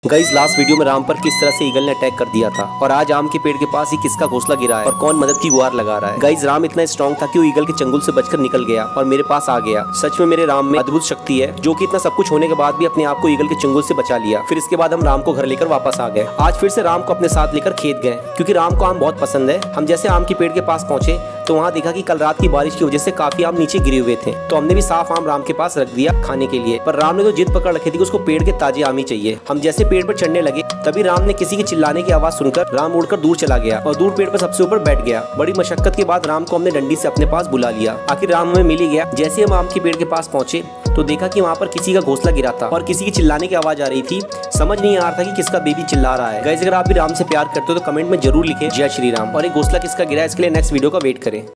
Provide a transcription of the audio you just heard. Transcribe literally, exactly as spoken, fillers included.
Guys last video में राम पर किस तरह से ईगल ने अटैक कर दिया था और आज आम के पेड़ के पास ही किसका घोंसला गिरा है और कौन मदद की गुहार लगा रहा है। गाइस राम इतना स्ट्रॉन्ग था कि वो ईगल के चंगुल से बचकर निकल गया और मेरे पास आ गया। सच में मेरे राम में अद्भुत शक्ति है जो कि इतना सब कुछ होने के बाद भी अपने आप को ईगल के चंगुल से बचा लिया। फिर इसके बाद हम राम को घर लेकर वापस आ गए। आज फिर से राम को अपने साथ लेकर खेत गए क्योंकि राम को आम बहुत पसंद है। हम जैसे आम के पेड़ के पास पहुंचे तो वहाँ देखा कि कल रात की बारिश की वजह से काफी आम नीचे गिरे हुए थे, तो हमने भी साफ आम राम के पास रख दिया खाने के लिए। पर राम ने तो जिद पकड़ रखी थी कि उसको पेड़ के ताजे आम ही चाहिए। हम जैसे पेड़ पर चढ़ने लगे तभी राम ने किसी के चिल्लाने की आवाज सुनकर राम उड़कर दूर चला गया और दूर पेड़ पर सबसे ऊपर बैठ गया। बड़ी मशक्कत के बाद राम को हमने डंडी से अपने पास बुला लिया। आखिर राम हमें मिल ही गया। जैसे हम आम के पेड़ के पास पहुंचे तो देखा कि वहाँ पर किसी का घोंसला गिरा था और किसी की चिल्लाने की आवाज आ रही थी। समझ नहीं आ रहा था कि किसका बेबी चिल्ला रहा है। गाइस अगर आप भी राम से प्यार करते हो तो कमेंट में जरूर लिखें जय श्री राम। और एक घोंसला किसका गिरा है इसके लिए नेक्स्ट वीडियो का वेट करें।